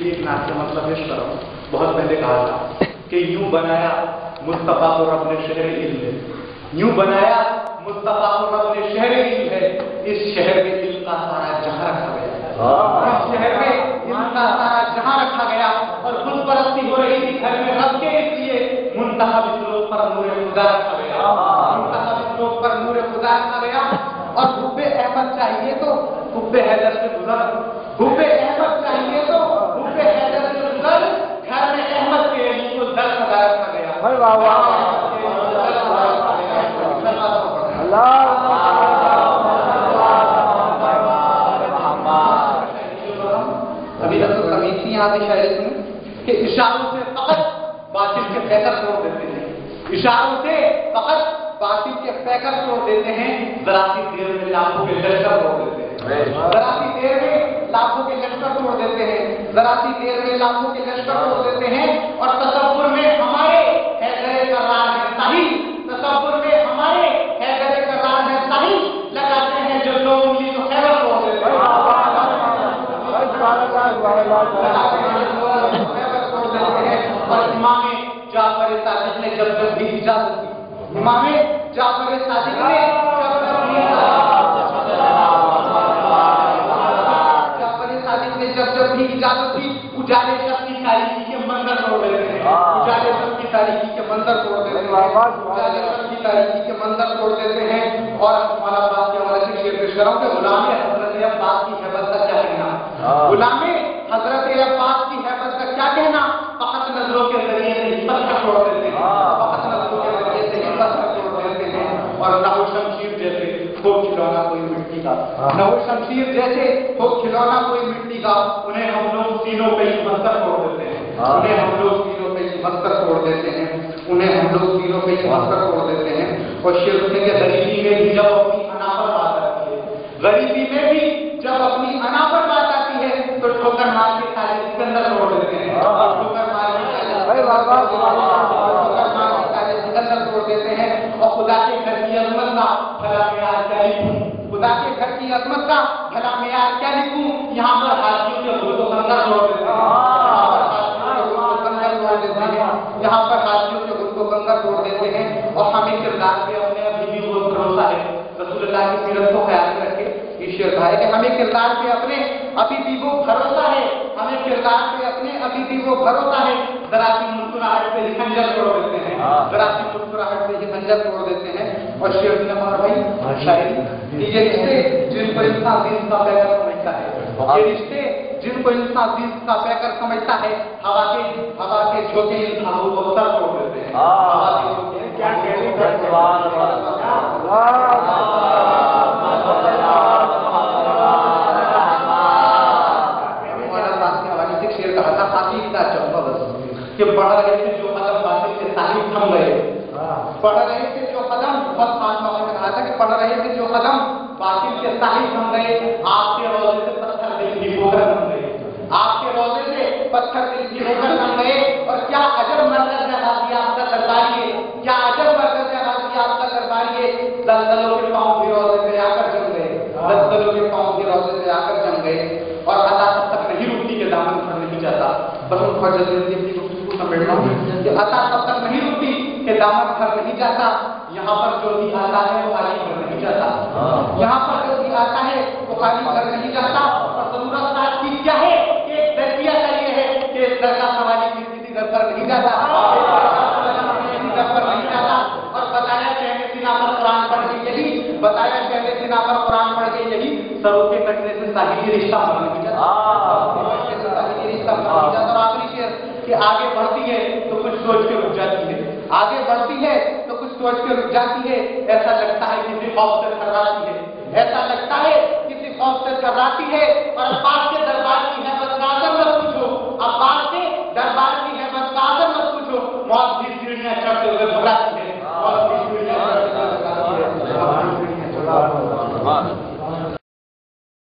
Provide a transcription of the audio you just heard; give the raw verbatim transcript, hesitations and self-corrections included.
एक नाच का मतलब पेश कर रहा हूँ। बहुत पहले कहा था कि यूं बनाया मुस्तफा को रब ने शहर इल्म है, यूं बनाया मुस्तफा को रब ने शहर इल्म है, इस शहर में इल्म का सारा जहां रखा गया, इस शहर में इल्म का सारा जहां रखा गया। और खुद परस्ती हो रही थी घर में रब के, इसलिए मुंतहा बिस्लोक पर नूर खुदा रखा गया, मुंतहा बिस्लोक पर नूर खुदा रखा गया। और हुब्बे अहमद चाहिए तो हुब्बे हैदर से गुजर, हुब्बे अहमद चाहिए तो हुब्बे हैदर से गुजर, घर में अहमद के अली को दर सदा रखा गया। अभी तक तो तमीज़ थी यहाँ पे शायद में कि इशारों से फकत बातिल के पैकर तोड़ देते हैं, इशारों से फकत बातिल के पैकर तोड़ देते हैं, जरा सी देर में लाखों के लश्कर तोड़ देते हैं, जरा सी देर में लाखों के लश्कर तोड़ देते हैं, जरा सी देर में लाखों के लश्कर तोड़ देते हैं। और तसव्वुर में हमारे हैदरे करार है साहिल, तसव्वुर में हमारे हैदरे करार है साहिल, लगाते हैं जो दो उंगली तो खैबर तोड़ देते हैं, और इमाम जाफर सादिक ने जब जब भी इजाजत दी, इमाम जाफर सादिक ने जब जब भी जाफर सादिक ने जब जब भी इजाजत दी, उजाले शब की तारीकी के मंजर तोड़ देते हैं, उजाले शब की तारीकी के मंजर तोड़ देते हैं, उजाले शब की तारीकी के मंजर तोड़ देते हैं। और हमारा बात के हवाले से शेर पेश कर रहा हूँ कि गुलाम हजरत अब्बास की हैबत का क्या कहना, गुलाम हजरत अब्बास की हैबत का क्या कहना, फकत नजरों के जरिए से ही पत्थर तोड़ देते हैं, फकत नजरों के जरिए से ही पत्थर तोड़ देते हैं। और नहो शमशीर जैसे हो खिलौना कोई मिट्टी का, नहो शमशीर जैसे हो खिलौना कोई मिट्टी का, उन्हें हम लोग तीनों पे ही पत्थर तोड़ देते हैं, उन्हें हम लोग तीनों पे ही पत्थर तोड़ देते हैं, उन्हें हम लोग तीनों पे ही पत्थर तोड़ देते हैं। और शेर के गरीबी में भी जब अपनी अना पर बात आती है, गरीबी में भी जब अपनी अना पर बात आती है तो ठोकर मार के सारे सिकंदर तोड़ देते हैं, ठोकर मार के सारे सिकंदर तोड़ देते हैं। और खुदा के घर की अजमत का भला मेयार क्या लिखूं, खुदा के घर की अजमत का भला मेयार क्या लिखूं, यहाँ पर हाथियों के गुल को कंकर तोड़ देते हैं, यहाँ पर हाथियों के गुल को कंकर तोड़ देते हैं। और हमें किरदार पे अपने अभी भी बहुत भरोसा है, रसूलुल्लाह की सीरत को ख्याल में रखे शेर भाई कि हमें किरदार पे अपने अभी भी वो भरोसा है, हमें किरदार पे अपने अभी भी वो भरोसा है। जरा सी मुस्कुराहट से ही खंजर तोड़ देते हैं, जरा सी मुस्कुराहट से ही खंजर तोड़ देते हैं। और शेर ने हमारा भाई शायरी, ये रिश्ते जिनको इंसान दिन का पैकर समझता है, ये रिश्ते जिनको इंसान दिन का पैकर समझता है, हवा के हवा के झोंके इन धागों को सर तोड़ देते हैं, हवा के झोंके क्या कहते कि बढ़ रहे थे जो कदम बातिल के साहिब थम गए, बढ़ रहे थे जो कदम, बहुत खास मौके में कहा था कि बढ़ रहे थे जो कदम बातिल के साहिब थम गए, आपके रोजे से पत्थर दिल की होकर थम गए, आपके रोजे से पत्थर दिल की होकर थम गए। और क्या अजब मरकज है हाजी आपका दरबारिए, क्या अजब मरकज है हाजी आपका दरबारिए, दलदलों के पांव भी रोजे से आकर जम गए, दलदलों के पांव भी रोजे से आकर जम गए। और अदा तब तक नहीं रुकती के दामन भर नहीं जाता, बस उनको जल्दी समझना कि अता तब तक नहीं रुकती कि दामन भर नहीं जाता। यहाँ पर जो भी आता है वो खाली भर नहीं जाता, यहाँ पर जो भी आता है वो खाली भर नहीं जाता। और जरूरत साथ की क्या है कि एक दरिया का ये है कि इस दर का सवाली की किसी दर पर नहीं जाता, किसी दर पर नहीं जाता। और बताया शहर सिना पर कुरान पढ़ के यही, बताया शहर सिना पर कुरान पढ़ के यही, सरों के कटने से साहिली रिश्ता बन नहीं जाता, साहिली रिश्ता बन नहीं जाता। और आखिरी शेर कि आगे बढ़ती है तो कुछ सोच के रुक जाती है, आगे बढ़ती है तो कुछ सोच के रुक जाती है। ऐसा लगता है किसी खौफ से थर्राती है, ऐसा लगता है किसी खौफ से थर्राती है। और अब्बास के दरबार